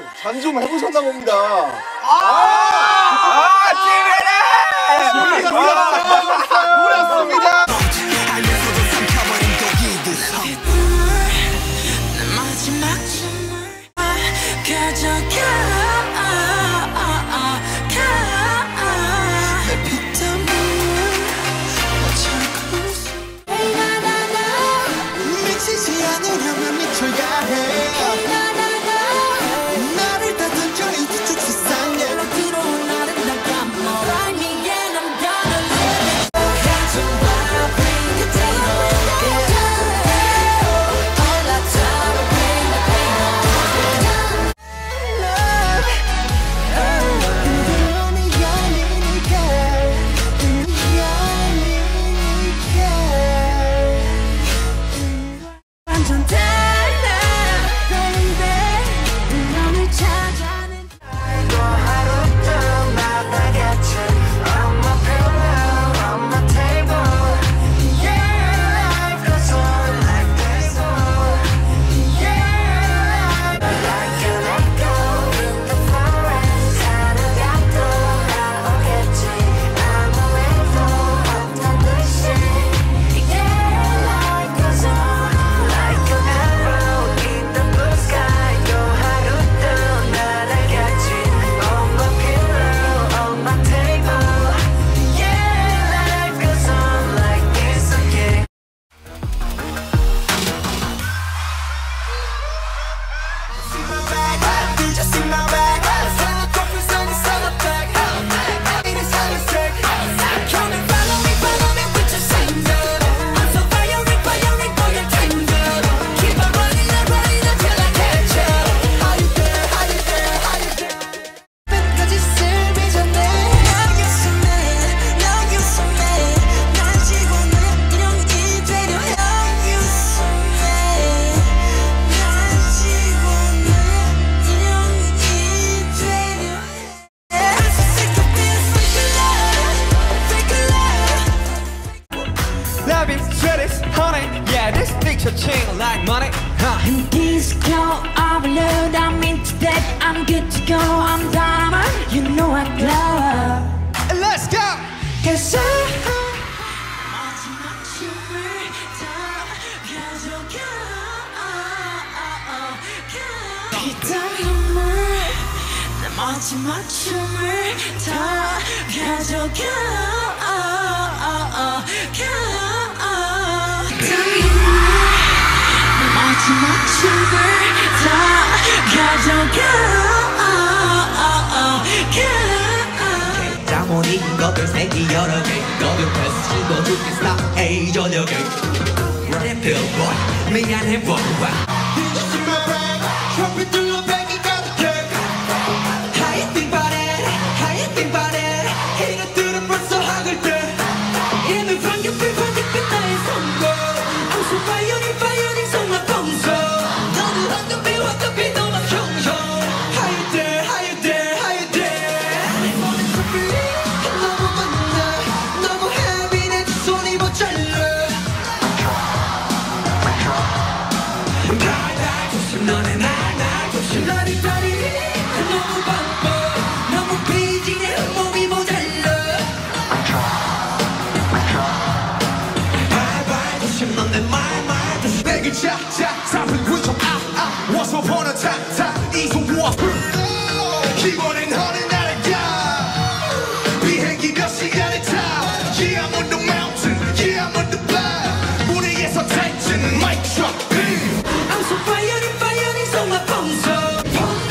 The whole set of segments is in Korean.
잠 좀 해보셨나 봅니다. 찌메네! 노렸습니다. 미치지 않으려면 미쳐야 해. 나를 다듬겨 이 뒤쪽 세상에 들어온 나를 난 감어. Find me and I'm gonna live it. Catch a fire, bring the day on. All I try to bring the pain on. Love, 그대로는 영이니까, 영이니까. 완전 달라, baby. 너를 찾아낸 또 하루도 나가겠지. On my pillow, on my table. Yeah, life goes on like this. Yeah, like an echo in the forest. 하루라도 나오겠지. 아무 일도 없던 듯이. Yeah, life goes on like an arrow in the blue sky. 또 하루도 날아가지. On my pillow, on my table. Yeah, life goes on like this again. Just see my back. Send the coffee, send the salad back. It is sick. Come and follow me with your singer. I'm so violent for your tender. Keep on running until I catch you. How you there? How you there? How you there? 끝까지 쓸기 전에 Now you're so mad. Now you're so mad. 날 지고는 인형이 되려 해. Now you're so mad. 날 지고는 인형이 되려 해. I'm so sick of being fake love. Love it, sweat it, honey. Yeah, this picture chain like money. In this glow of love, I'm into that. I'm good to go. I'm diamond. You know I glow. Let's go! Cause 마지막 춤을 다 가져가. 마지막 춤을 다 가져가. 다 모인 것들 색이 여러 개 거듭해서 죽어 죽겠어 에이 저녁에 Billboy 미안해 boy This is my brand Trophy through your baggy 가득해 How you think about it? How you think about it? 이것들은 벌써 학을 때 이는 황급빛 나의 선거 I'm so violent 속만 봉서 너는 황급빛 너만 형형 How you there? How you there? How you there? 내 모든 커플이 너무 많아 너무 heavy 내 두 손이 모자라 날 조심 너네 날 조심 나리 너무 바빠 너무 busy 내 몸이 모자라 말 조심 너네 말 조심 내게 착착 사실 위쪽 Once upon a time 이소부와 이번엔 너는 날아가 비행기 몇 시간에 타 Yeah I'm on the mountain Yeah I'm on the cloud 무대에서 tension Mic drop I'm so violent 속만 봉서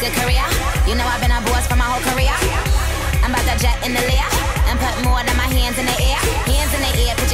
good career. You know I've been a boss for my whole career. I'm about to jet in the layer and put more than my hands in the air. Hands in the air.